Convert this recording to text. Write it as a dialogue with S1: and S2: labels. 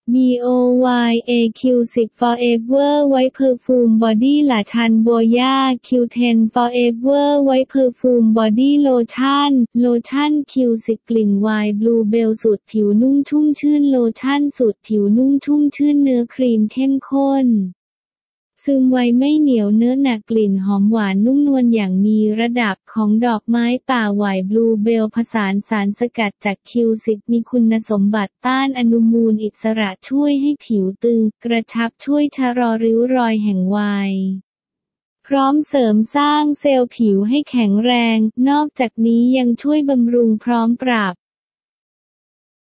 S1: BOYA Q10 Forever ไว้ Perfume Body Lltion BOYA Q10 Forever ไว้ Perfume Body Lotion Q10 กลิ่นไวน์บลูเบลสูตรผิวนุ่มชุ่มชื่นโลชั่นสูตรผิวนุ่มชุ่มชื่นเนื้อครีมเข้มข้นซึมไวไม่เหนียวเนื้อหนักกลิ่นหอมหวานนุ่มนวลอย่างมีระดับของดอกไม้ป่าไวน์บลูเบลผสานสารสกัดจาก Q10 มีคุณสมบัติต้านอนุมูลอิสระช่วยให้ผิวตึงกระชับช่วยชะลอริ้วรอยแห่งวัยพร้อมเสริมสร้างเซลล์ผิวให้แข็งแรงนอกจากนี้ยังช่วยบำรุงพร้อมปรับ